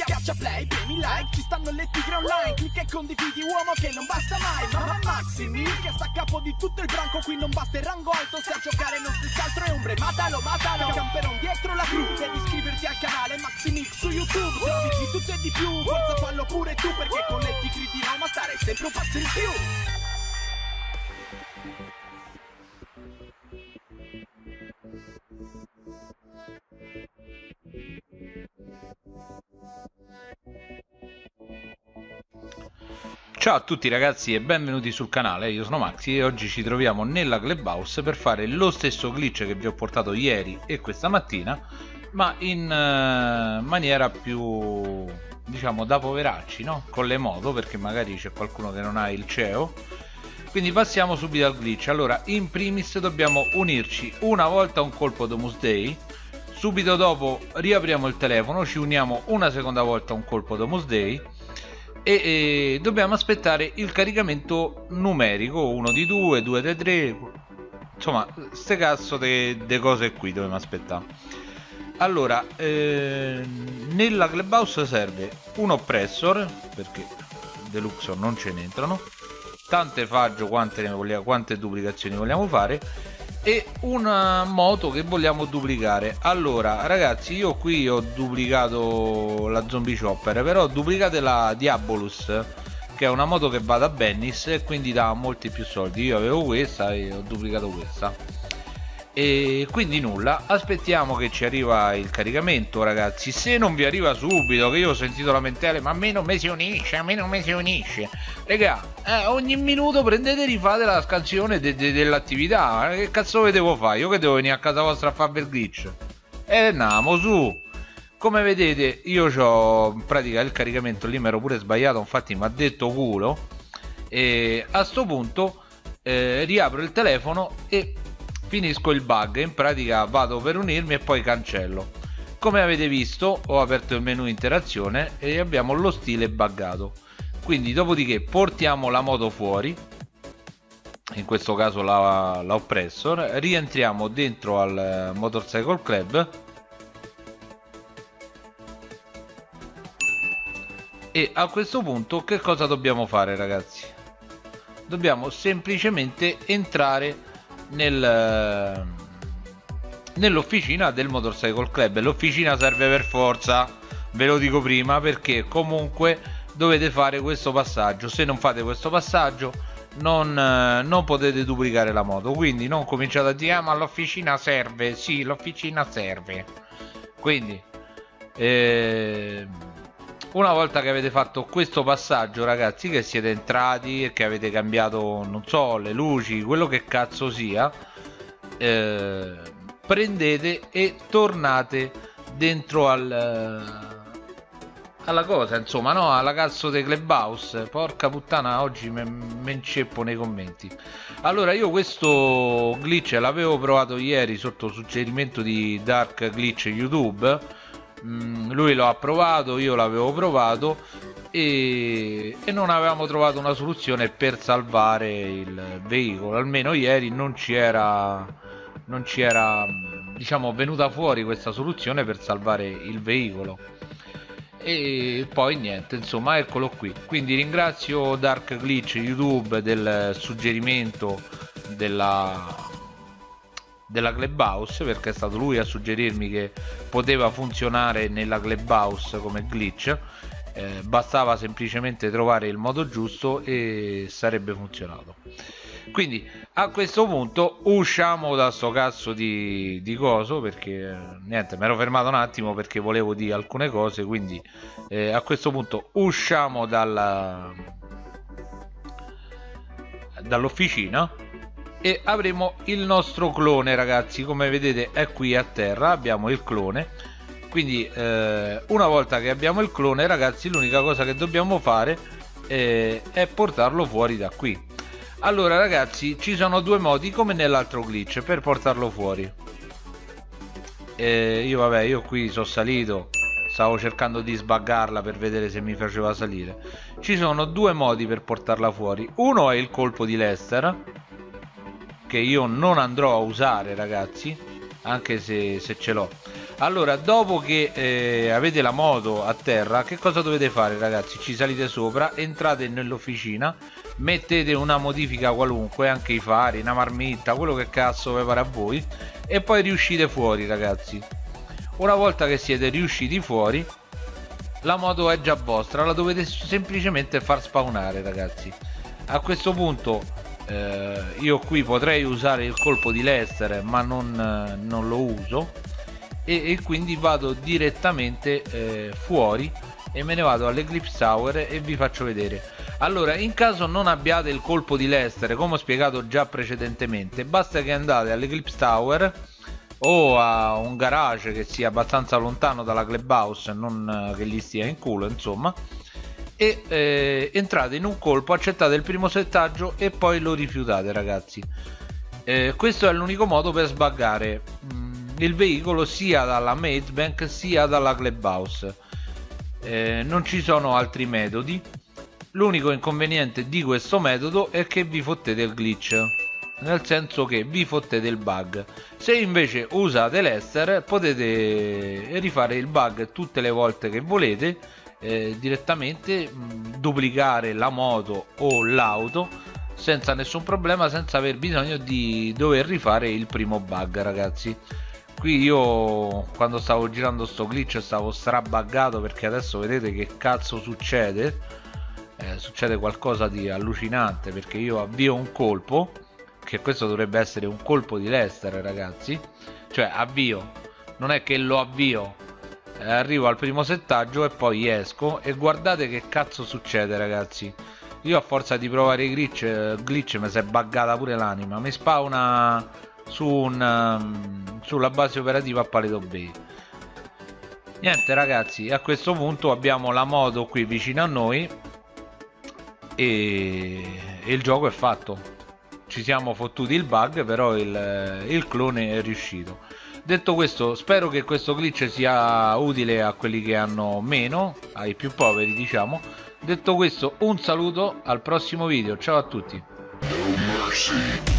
Schiaccia play, premi like, ci stanno le tigre online. Clicca e condividi, uomo che non basta mai. Mamma Maximi, che sta a capo di tutto il branco. Qui non basta il rango alto, se a giocare non si altro è ombre. Matalo, matalo, camperon dietro la gru. Devi iscriverti al canale Maximix su YouTube. Trovi di tutto e di più, forza fallo pure tu. Perché con le tigre di Roma stare sempre un passo in più. Ciao a tutti ragazzi e benvenuti sul canale, io sono Maxi e oggi ci troviamo nella Clubhouse per fare lo stesso glitch che vi ho portato ieri e questa mattina, ma in maniera più, diciamo, da poveracci, no? Con le moto, perché magari c'è qualcuno che non ha il CEO. Quindi passiamo subito al glitch. Allora, in primis dobbiamo unirci una volta a un colpo Domus Day, subito dopo riapriamo il telefono, ci uniamo una seconda volta a un colpo Domus Day e dobbiamo aspettare il caricamento numerico, 1 di 2, 2 di 3, insomma ste cazzo de cose qui dobbiamo aspettare. Allora, nella Clubhouse serve un oppressor, perché deluxo non ce ne entrano, tante faggio quante duplicazioni vogliamo fare, e una moto che vogliamo duplicare. Allora ragazzi, io qui ho duplicato la Zombie Chopper, però duplicate la Diabolus, che è una moto che va da Bennis e quindi dà molti più soldi. Io avevo questa e ho duplicato questa, e quindi nulla, aspettiamo che ci arriva il caricamento ragazzi. Se non vi arriva subito, che io ho sentito lamentele, ma a me non mi si unisce, a me non mi si unisce, regà, ogni minuto prendete e rifate la scansione dell'attività. Che cazzo vedevo fare? Io che devo venire a casa vostra a fare il glitch? Andiamo su. Come vedete io ho in pratica il caricamento, lì mi ero pure sbagliato, infatti mi ha detto culo, e a sto punto riapro il telefono e finisco il bug. In pratica vado per unirmi e poi cancello. Come avete visto ho aperto il menu interazione e abbiamo lo stile buggato. Quindi dopodiché portiamo la moto fuori, in questo caso la Oppressor, rientriamo dentro al Motorcycle Club e a questo punto che cosa dobbiamo fare ragazzi? Dobbiamo semplicemente entrare nell'officina del Motorcycle Club. L'officina serve per forza, ve lo dico prima, perché comunque dovete fare questo passaggio. Se non fate questo passaggio non potete duplicare la moto, quindi non cominciate a dire ma l'officina serve. Sì, l'officina serve. Quindi una volta che avete fatto questo passaggio ragazzi, che siete entrati e che avete cambiato, non so, le luci, quello che cazzo sia, prendete e tornate dentro alla cosa, insomma, no, alla cazzo dei Clubhouse. Porca puttana, oggi me inceppo nei commenti. Allora, io questo glitch l'avevo provato ieri sotto suggerimento di Dark Glitch YouTube. Lui lo ha provato, io l'avevo provato e non avevamo trovato una soluzione per salvare il veicolo. Almeno ieri non ci era, diciamo, venuta fuori questa soluzione per salvare il veicolo. E poi niente, insomma, eccolo qui. Quindi ringrazio Dark Glitch YouTube del suggerimento della Clubhouse, perché è stato lui a suggerirmi che poteva funzionare nella Clubhouse come glitch. Bastava semplicemente trovare il modo giusto e sarebbe funzionato. Quindi a questo punto usciamo da sto cazzo di coso, perché niente, mi ero fermato un attimo perché volevo dire alcune cose. Quindi a questo punto usciamo dall'officina e avremo il nostro clone ragazzi. Come vedete è qui a terra, abbiamo il clone. Quindi una volta che abbiamo il clone ragazzi, l'unica cosa che dobbiamo fare è portarlo fuori da qui. Allora ragazzi, ci sono due modi come nell'altro glitch per portarlo fuori. Io qui sono salito, stavo cercando di sbaggarla per vedere se mi faceva salire. Ci sono due modi per portarla fuori. Uno è il colpo di Lester, che io non andrò a usare ragazzi, anche se ce l'ho. Allora, dopo che avete la moto a terra, che cosa dovete fare, ragazzi? Ci salite sopra, entrate nell'officina, mettete una modifica qualunque, anche i fari, una marmitta, quello che cazzo vi pare a voi, e poi riuscite fuori, ragazzi. Una volta che siete riusciti fuori, la moto è già vostra, la dovete semplicemente far spawnare, ragazzi. A questo punto io qui potrei usare il colpo di Lester, ma non lo uso, e quindi vado direttamente fuori e me ne vado all'Eclipse Tower e vi faccio vedere. Allora, in caso non abbiate il colpo di Lester, come ho spiegato già precedentemente, basta che andate all'Eclipse Tower o a un garage che sia abbastanza lontano dalla clubhouse, non che gli stia in culo, insomma, e entrate in un colpo, accettate il primo settaggio e poi lo rifiutate, ragazzi. Questo è l'unico modo per sbaggare il veicolo sia dalla Maze Bank sia dalla clubhouse. Non ci sono altri metodi. L'unico inconveniente di questo metodo è che vi fottete il glitch, nel senso che vi fottete il bug. Se invece usate Lester potete rifare il bug tutte le volte che volete, direttamente duplicare la moto o l'auto senza nessun problema, senza aver bisogno di dover rifare il primo bug, ragazzi. Qui io quando stavo girando sto glitch stavo strabuggato, perché adesso vedete che cazzo succede. Succede qualcosa di allucinante, perché io avvio un colpo, che questo dovrebbe essere un colpo di Lester, ragazzi, cioè avvio, non è che lo avvio, arrivo al primo settaggio e poi esco, e guardate che cazzo succede, ragazzi. Io a forza di provare i glitch mi si è buggata pure l'anima, mi spawna sulla base operativa a Paleto Bay. Niente, ragazzi, a questo punto abbiamo la moto qui vicino a noi e il gioco è fatto. Ci siamo fottuti il bug, però il clone è riuscito. Detto questo, spero che questo glitch sia utile a quelli che hanno meno, ai più poveri, diciamo. Detto questo, un saluto, al prossimo video, ciao a tutti.